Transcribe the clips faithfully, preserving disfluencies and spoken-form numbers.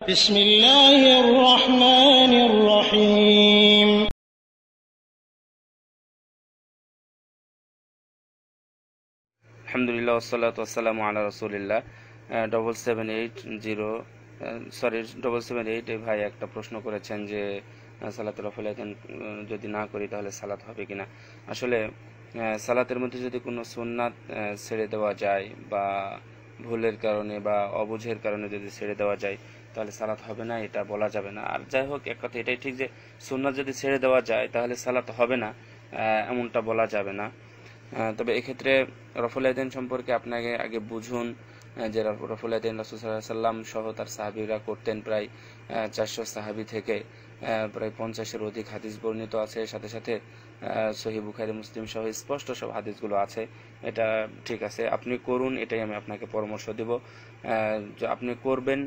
বিসমিল্লাহির রহমানির রহিম। আলহামদুলিল্লাহ ওয়াসসালাতু ওয়াসসালামু আলা রাসূলিল্লাহ। Double seven eight zero sorry double seven eight এই ভাই একটা প্রশ্ন করেছেন যে সালাতুল রফুল আযান যদি না করি তাহলে সালাত হবে কিনা। আসলে সালাতের মধ্যে যদি কোনো সুন্নাত ছেড়ে দেওয়া যায় বা ভুলের কারণে বা অবুঝের কারণে যদি ছেড়ে দেওয়া যায় তাহলে সালাত হবে না, এটা বলা যাবে না। আর যাই হোক, এক কথা এটাই ঠিক যে সুন্নাত যদি ছেড়ে দেওয়া যায় তাহলে সালাত হবে না, এমনটা বলা যাবে না। তবে এক্ষেত্রে রফুল আযান সম্পর্কে আপনাকে আগে বুঝুন যে রফুল আযান রাসূল সাল্লাল্লাহু আলাইহি সাল্লাম সহ তার সাহাবীরা করতেন। প্রায় চারশো সাহাবী থেকে প্রায় পঞ্চাশের অধিক হাদিস বর্ণিত আছে, সাথে সাথে সহিহ বুখারী মুসলিম সহ স্পষ্ট সব হাদিসগুলো আছে। এটা ঠিক আছে, আপনি করুন, এটাই আমি আপনাকে পরামর্শ দেব। আপনি করবেন,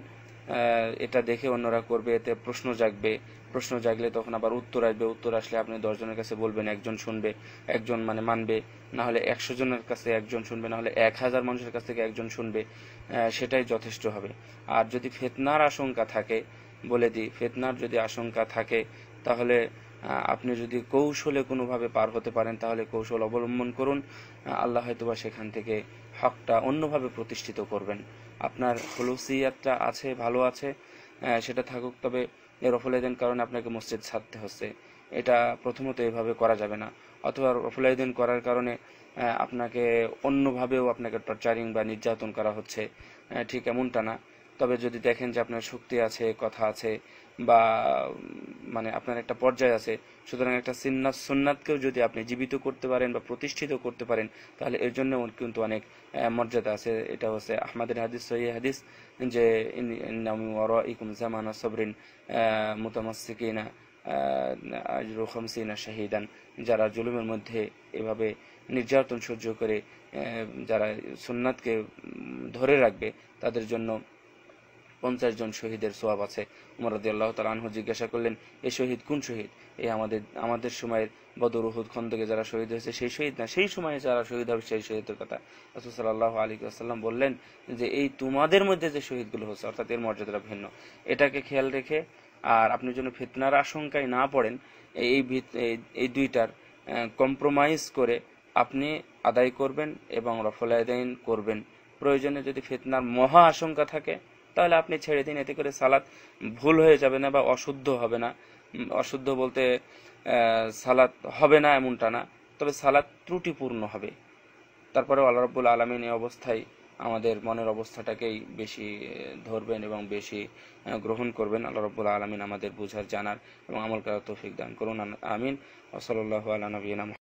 এটা দেখে অন্যরা করবে, এতে প্রশ্ন জাগবে, প্রশ্ন জাগলে তখন আবার উত্তর আসবে, উত্তর আসলে আপনি দশজনের কাছে বলবেন, একজন শুনবে, একজন মানে মানবে, না হলে একশো জনের কাছে একজন শুনবে, না হলে এক হাজার মানুষের কাছ থেকে একজন শুনবে, সেটাই যথেষ্ট হবে। আর যদি ফিতনার আশঙ্কা থাকে, বলে দিই, ফিতনার যদি আশঙ্কা থাকে তাহলে আপনি যদি কৌশলে কোনোভাবে পার হতে পারেন তাহলে কৌশল অবলম্বন করুন। আল্লাহ হয়তোবা সেখান থেকে হকটা অন্যভাবে প্রতিষ্ঠিত করবেন। আপনার খুলুসিয়াতটা আছে, ভালো আছে, সেটা থাকুক, তবে রফুল আযান কারণে আপনাকে মসজিদ ছাড়তে হচ্ছে, এটা প্রথমত এভাবে করা যাবে না। অথবা রফুল আযান করার কারণে আপনাকে অন্যভাবেও আপনাকে টর্চারিং বা নির্যাতন করা হচ্ছে, ঠিক এমনটা না। তবে যদি দেখেন যে আপনার শক্তি আছে, কথা আছে, বা মানে আপনার একটা পর্যায় আছে, সুতরাং একটা সুন্নাত সুন্নাতকেও যদি আপনি জীবিত করতে পারেন বা প্রতিষ্ঠিত করতে পারেন তাহলে এর জন্য কিন্তু অনেক মর্যাদা আছে। এটা হচ্ছে আহমেদের হাদিস, সহিহ হাদিস, যে ইন্না মিন ওয়ারাইকুম জামানা সাবরিন মুতামাসসিকিনা আজরু খামসিনা শাহীদান। যারা জুলুমের মধ্যে এভাবে নির্যাতন সহ্য করে যারা সুন্নাতকে ধরে রাখবে তাদের জন্য পঞ্চাশ জন শহীদের সোয়াব আছে। ওমর রাদিয়াল্লাহু তাআলা আনহু জিজ্ঞাসা করলেন, এই শহীদ কোন শহীদ? এই আমাদের আমাদের সময়ের বদর, উহুদ, খন্দকে যারা শহীদ হয়েছে সেই শহীদ না, সেই সময়ে যারা শহীদ হবে সেই শহীদের কথা। রাসূল সাল্লাল্লাহু আলাইহি ওয়াসাল্লাম বললেন যে এই তোমাদের মধ্যে যে শহীদগুলো হচ্ছে, অর্থাৎ এর মর্যাদাটা ভিন্ন। এটাকে খেয়াল রেখে আর আপনি যেন ফিতনার আশঙ্কায় না পড়েন, এই এই দুইটার কম্প্রোমাইজ করে আপনি আদায় করবেন এবং রফুল আযান করবেন। প্রয়োজনে যদি ফিতনার মহা আশঙ্কা থাকে তাহলে আপনি ছেড়ে দিন, এতে করে সালাত ভুল হয়ে যাবে না বা অশুদ্ধ হবে না। অশুদ্ধ বলতে সালাত হবে না এমনটা না, তবে সালাত ত্রুটিপূর্ণ হবে। তারপরে আল্লাহ রাব্বুল আলামিন এই অবস্থায় আমাদের মনের অবস্থাটাকেই বেশি ধরবেন এবং বেশি গ্রহণ করবেন। আল্লাহ রাব্বুল আলামিন আমাদের বুঝার, জানার এবং আমল করার তৌফিক দান করুন, আমিন। ওয়া সাল্লাল্লাহু আলা নবিয়িনা